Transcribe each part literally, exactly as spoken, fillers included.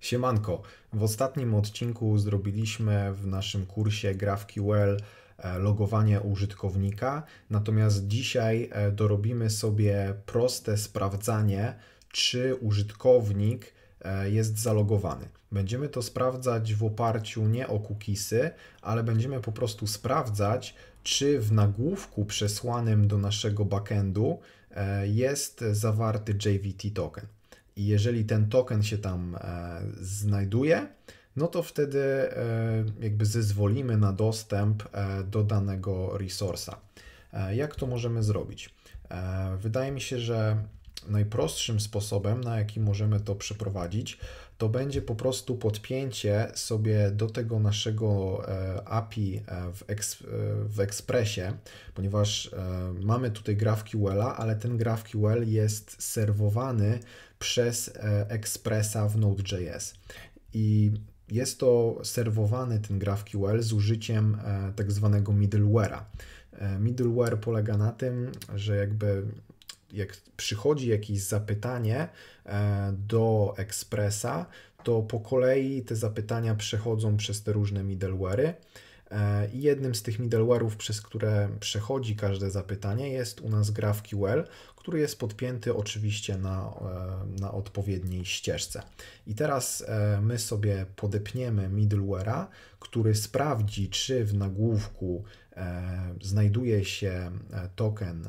Siemanko, w ostatnim odcinku zrobiliśmy w naszym kursie GraphQL logowanie użytkownika, natomiast dzisiaj dorobimy sobie proste sprawdzanie, czy użytkownik jest zalogowany. Będziemy to sprawdzać w oparciu nie o cookiesy, ale będziemy po prostu sprawdzać, czy w nagłówku przesłanym do naszego backendu jest zawarty J V T token. I jeżeli ten token się tam e, znajduje, no to wtedy e, jakby zezwolimy na dostęp e, do danego resource'a. E, jak to możemy zrobić? E, wydaje mi się, że najprostszym sposobem, na jaki możemy to przeprowadzić, to będzie po prostu podpięcie sobie do tego naszego A P I w, eks, w Expressie, ponieważ mamy tutaj GraphQL-a, ale ten GraphQL jest serwowany przez Expressa w Node.js. I jest to serwowany ten GraphQL z użyciem tak zwanego middleware'a. Middleware polega na tym, że jakby jak przychodzi jakieś zapytanie do Expressa, to po kolei te zapytania przechodzą przez te różne middleware'y. I jednym z tych middleware'ów, przez które przechodzi każde zapytanie, jest u nas GraphQL, który jest podpięty oczywiście na, na odpowiedniej ścieżce. I teraz my sobie podepniemy middleware'a, który sprawdzi, czy w nagłówku znajduje się token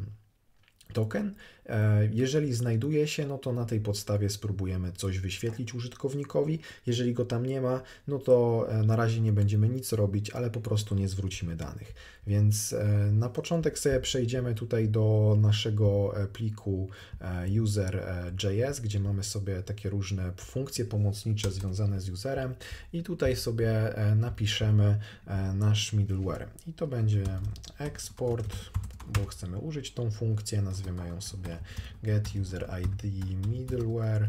token. Jeżeli znajduje się, no to na tej podstawie spróbujemy coś wyświetlić użytkownikowi. Jeżeli go tam nie ma, no to na razie nie będziemy nic robić, ale po prostu nie zwrócimy danych. Więc na początek sobie przejdziemy tutaj do naszego pliku user.js, gdzie mamy sobie takie różne funkcje pomocnicze związane z userem i tutaj sobie napiszemy nasz middleware. I to będzie export, bo chcemy użyć tą funkcję, nazwiemy ją sobie getUserID middleware.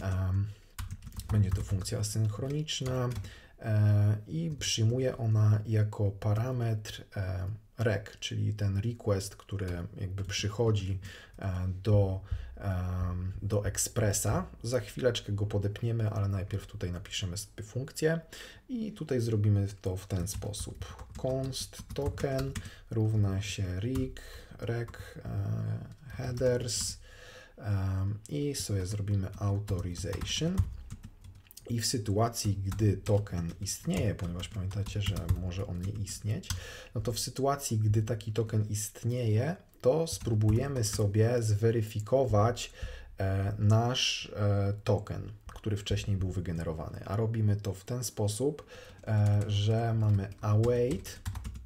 Będzie to funkcja asynchroniczna i przyjmuje ona jako parametr rec, czyli ten request, który jakby przychodzi do, do Expressa. Za chwileczkę go podepniemy, ale najpierw tutaj napiszemy sobie funkcję i tutaj zrobimy to w ten sposób. Const token równa się rec, rec headers i sobie zrobimy authorization. I w sytuacji, gdy token istnieje, ponieważ pamiętacie, że może on nie istnieć, no to w sytuacji, gdy taki token istnieje, to spróbujemy sobie zweryfikować nasz token, który wcześniej był wygenerowany. A robimy to w ten sposób, że mamy await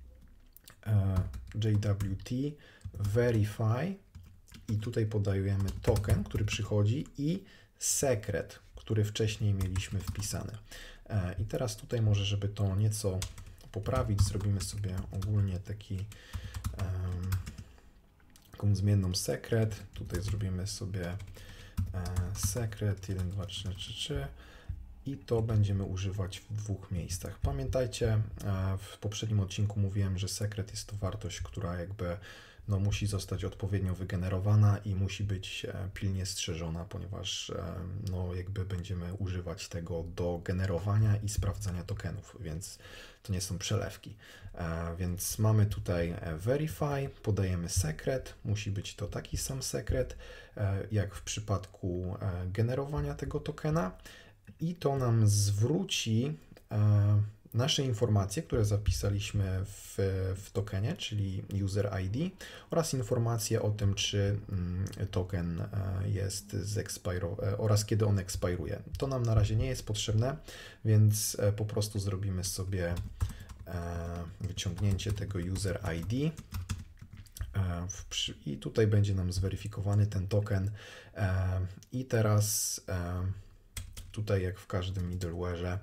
jwt verify i tutaj podajemy token, który przychodzi i secret, który wcześniej mieliśmy wpisany. I teraz tutaj może, żeby to nieco poprawić, zrobimy sobie ogólnie taki um, taką zmienną secret. Tutaj zrobimy sobie secret jeden, dwa, trzy, trzy, trzy i to będziemy używać w dwóch miejscach. Pamiętajcie, w poprzednim odcinku mówiłem, że secret jest to wartość, która jakby no, musi zostać odpowiednio wygenerowana i musi być pilnie strzeżona, ponieważ no, jakby będziemy używać tego do generowania i sprawdzania tokenów, więc to nie są przelewki. Więc mamy tutaj verify, podajemy secret, musi być to taki sam secret, jak w przypadku generowania tego tokena i to nam zwróci nasze informacje, które zapisaliśmy w, w tokenie, czyli user I D oraz informacje o tym, czy token jest zexpiro- oraz kiedy on expiruje. To nam na razie nie jest potrzebne, więc po prostu zrobimy sobie wyciągnięcie tego user I D i tutaj będzie nam zweryfikowany ten token i teraz tutaj jak w każdym middleware'ze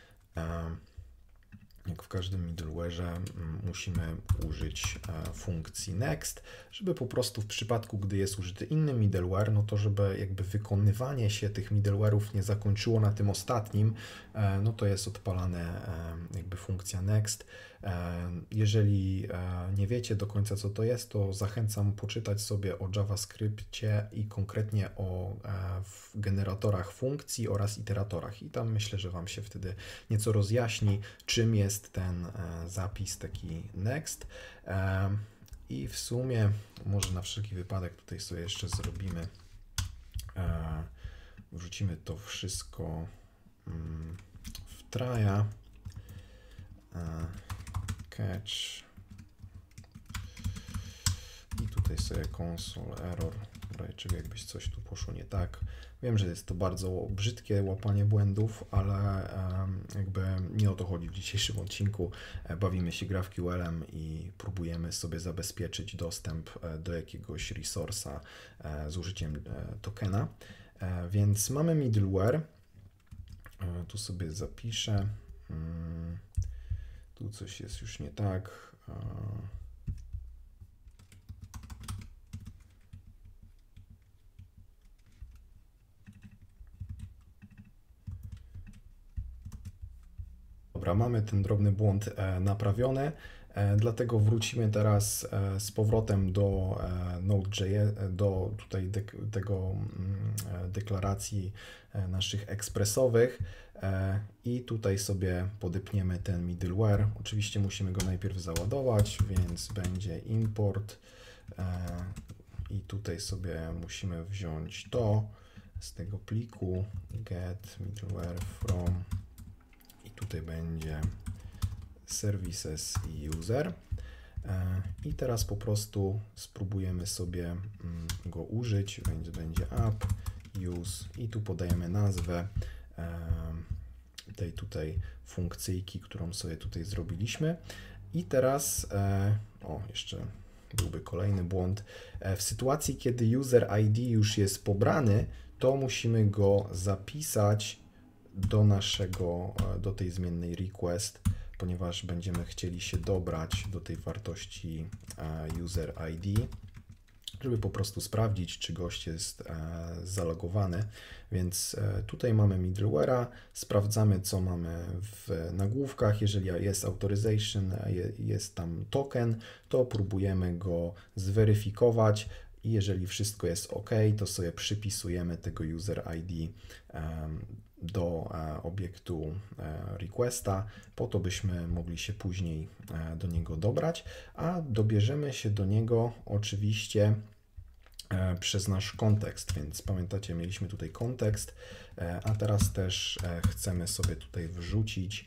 Jak w każdym middleware'ze musimy użyć funkcji next, żeby po prostu w przypadku, gdy jest użyty inny middleware, no to żeby jakby wykonywanie się tych middleware'ów nie zakończyło na tym ostatnim, no to jest odpalane jakby funkcja next Jeżeli nie wiecie do końca, co to jest, to zachęcam poczytać sobie o JavaScriptie i konkretnie o generatorach funkcji oraz iteratorach. I tam myślę, że Wam się wtedy nieco rozjaśni, czym jest ten zapis taki next. I w sumie, może na wszelki wypadek tutaj sobie jeszcze zrobimy, wrzucimy to wszystko w try'a, catch i tutaj sobie console error, czego jakbyś coś tu poszło nie tak. Wiem, że jest to bardzo brzydkie łapanie błędów, ale jakby nie o to chodzi w dzisiejszym odcinku. Bawimy się GraphQL-em i próbujemy sobie zabezpieczyć dostęp do jakiegoś resource'a z użyciem tokena. Więc mamy middleware. Tu sobie zapiszę. Tu coś jest już nie tak. Dobra, mamy ten drobny błąd naprawiony, dlatego wrócimy teraz z powrotem do Node.js, do tutaj de tego deklaracji naszych ekspresowych i tutaj sobie podepniemy ten middleware. Oczywiście musimy go najpierw załadować, więc będzie import i tutaj sobie musimy wziąć to z tego pliku get middleware from i tutaj będzie services i user i teraz po prostu spróbujemy sobie go użyć, więc będzie app use i tu podajemy nazwę tej tutaj funkcyjki, którą sobie tutaj zrobiliśmy i teraz o jeszcze byłby kolejny błąd. W sytuacji, kiedy user I D już jest pobrany, to musimy go zapisać do naszego, do tej zmiennej request, ponieważ będziemy chcieli się dobrać do tej wartości user I D, żeby po prostu sprawdzić, czy gość jest zalogowany. Więc tutaj mamy middleware'a, sprawdzamy, co mamy w nagłówkach. Jeżeli jest authorization, jest tam token, to próbujemy go zweryfikować. I jeżeli wszystko jest OK, to sobie przypisujemy tego user I D do obiektu requesta, po to byśmy mogli się później do niego dobrać, a dobierzemy się do niego oczywiście przez nasz kontekst, więc pamiętacie, mieliśmy tutaj kontekst, a teraz też chcemy sobie tutaj wrzucić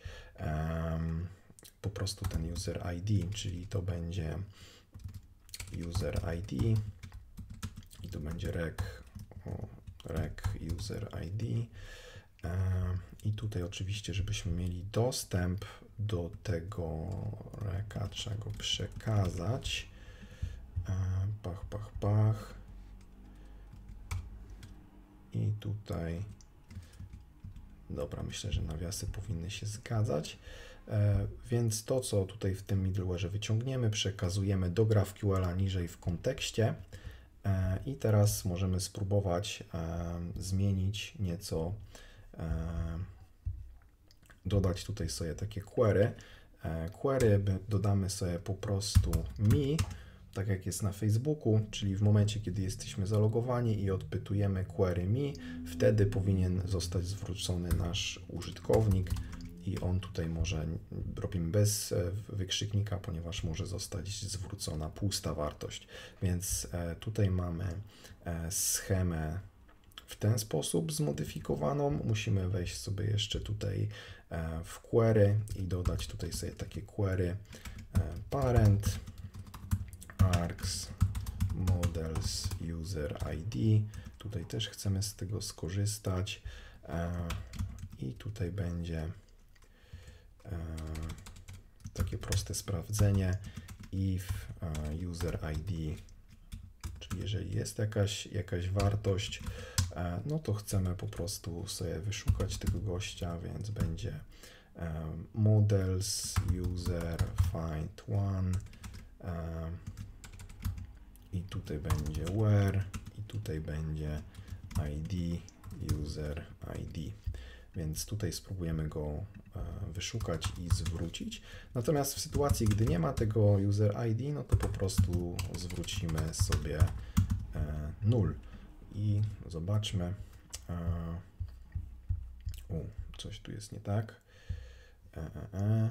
po prostu ten user I D, czyli to będzie user I D i to będzie rec, rec user I D. I tutaj oczywiście, żebyśmy mieli dostęp do tego reka, trzeba go przekazać. Pach, pach, pach. I tutaj, dobra, myślę, że nawiasy powinny się zgadzać. Więc to, co tutaj w tym middleware'ze wyciągniemy, przekazujemy do GraphQL-a niżej w kontekście. I teraz możemy spróbować zmienić nieco, dodać tutaj sobie takie query. Query dodamy sobie po prostu me, tak jak jest na Facebooku, czyli w momencie, kiedy jesteśmy zalogowani i odpytujemy query me, wtedy powinien zostać zwrócony nasz użytkownik i on tutaj może, robimy bez wykrzyknika, ponieważ może zostać zwrócona pusta wartość. Więc tutaj mamy schemę w ten sposób zmodyfikowaną. Musimy wejść sobie jeszcze tutaj w query i dodać tutaj sobie takie query parent args models user I D. Tutaj też chcemy z tego skorzystać i tutaj będzie takie proste sprawdzenie if user I D, czyli jeżeli jest jakaś, jakaś wartość, no to chcemy po prostu sobie wyszukać tego gościa, więc będzie models user find one i tutaj będzie where i tutaj będzie I D user I D. Więc tutaj spróbujemy go wyszukać i zwrócić. Natomiast w sytuacji, gdy nie ma tego user I D, no to po prostu zwrócimy sobie null. I zobaczmy. U, coś tu jest nie tak. E, e, e.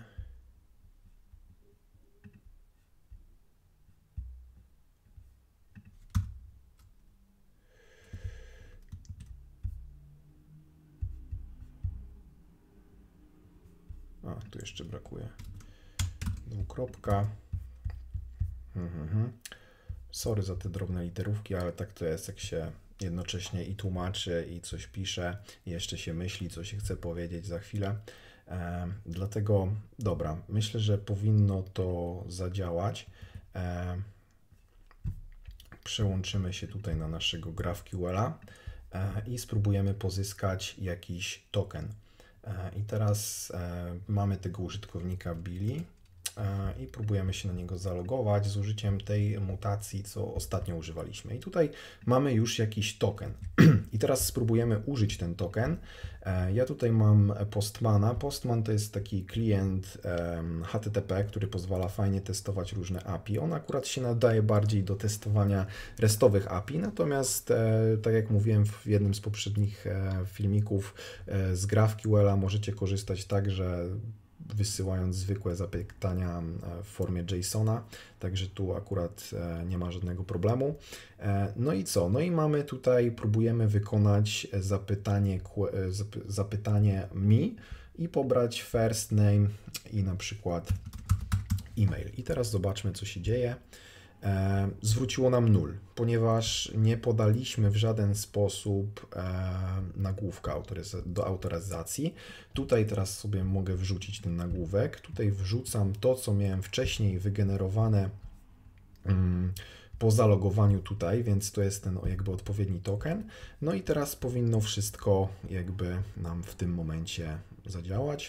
A, tu jeszcze brakuje dwukropka. Mhm. Sorry za te drobne literówki, ale tak to jest, jak się jednocześnie i tłumaczy, i coś pisze, i jeszcze się myśli, co się chce powiedzieć za chwilę. E, dlatego, dobra, myślę, że powinno to zadziałać. E, przełączymy się tutaj na naszego GraphQL-a e, i spróbujemy pozyskać jakiś token. E, I teraz e, mamy tego użytkownika Billy i próbujemy się na niego zalogować z użyciem tej mutacji, co ostatnio używaliśmy. I tutaj mamy już jakiś token. I teraz spróbujemy użyć ten token. Ja tutaj mam Postmana. Postman to jest taki klient H T T P, który pozwala fajnie testować różne A P I. On akurat się nadaje bardziej do testowania restowych A P I, natomiast tak jak mówiłem w jednym z poprzednich filmików z GraphQL-a możecie korzystać także wysyłając zwykłe zapytania w formie JSON-a, także tu akurat nie ma żadnego problemu. No i co? No i mamy tutaj, próbujemy wykonać zapytanie, zapytanie mi i pobrać first name i na przykład e-mail. I teraz zobaczmy, co się dzieje. Zwróciło nam nul, ponieważ nie podaliśmy w żaden sposób nagłówka do autoryzacji. Tutaj teraz sobie mogę wrzucić ten nagłówek. Tutaj wrzucam to, co miałem wcześniej wygenerowane po zalogowaniu tutaj, więc to jest ten jakby odpowiedni token. No i teraz powinno wszystko jakby nam w tym momencie zadziałać.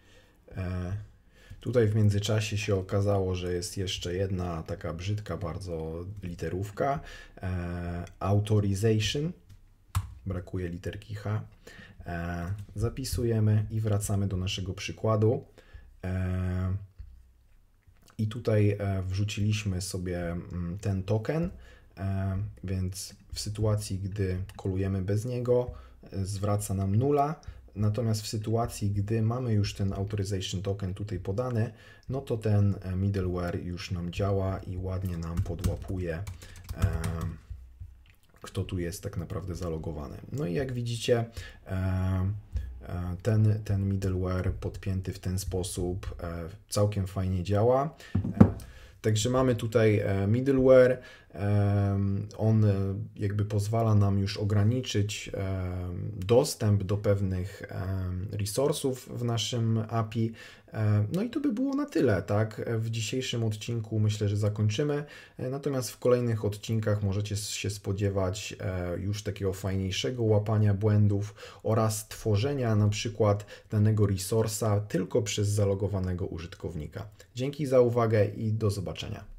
Tutaj w międzyczasie się okazało, że jest jeszcze jedna taka brzydka bardzo literówka. E, authorization. Brakuje literki H. E, zapisujemy i wracamy do naszego przykładu. E, I tutaj wrzuciliśmy sobie ten token, e, więc w sytuacji, gdy kolujemy bez niego, zwraca nam nula. Natomiast w sytuacji, gdy mamy już ten authorization token tutaj podany, no to ten middleware już nam działa i ładnie nam podłapuje, e, kto tu jest tak naprawdę zalogowany. No i jak widzicie, e, ten, ten middleware podpięty w ten sposób e, całkiem fajnie działa. E, Także mamy tutaj middleware, on jakby pozwala nam już ograniczyć dostęp do pewnych resursów w naszym A P I. No i to by było na tyle, tak? W dzisiejszym odcinku myślę, że zakończymy, natomiast w kolejnych odcinkach możecie się spodziewać już takiego fajniejszego łapania błędów oraz tworzenia na przykład danego resursa tylko przez zalogowanego użytkownika. Dzięki za uwagę i do zobaczenia.